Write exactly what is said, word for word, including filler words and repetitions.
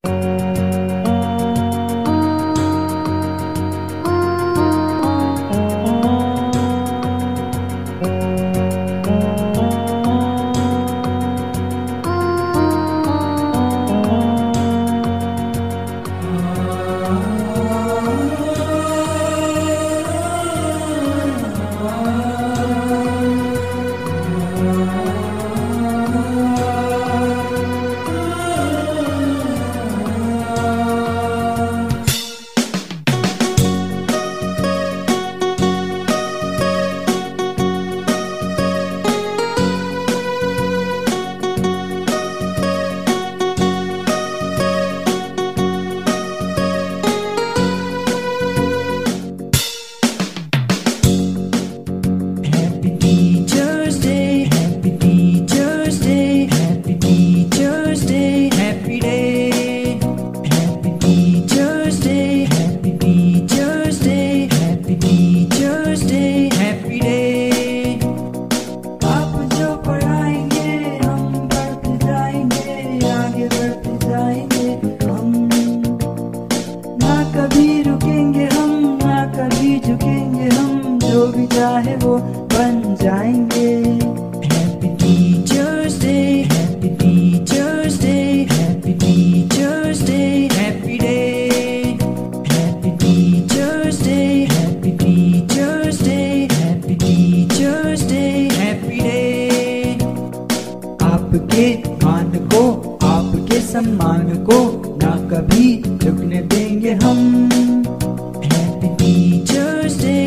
चाहे वो बन जाएंगे। Happy Teachers Day, Happy Teachers Day, Happy Teachers Day, Happy Day, Happy Teachers Day, Happy Teachers Day, Happy Teachers Day, Happy Day। आपके मान को, आपके सम्मान को ना कभी झुकने देंगे हम। Happy Teachers Day।